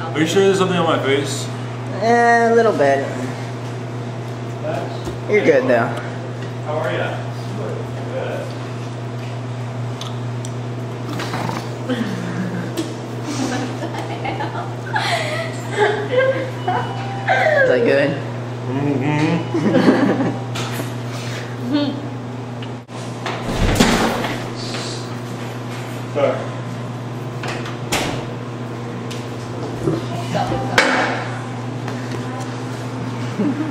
Are you sure there's something on my face? A little bit. You're good though. How are you? Good. Is that good? Mm-hmm. Sorry. Stop.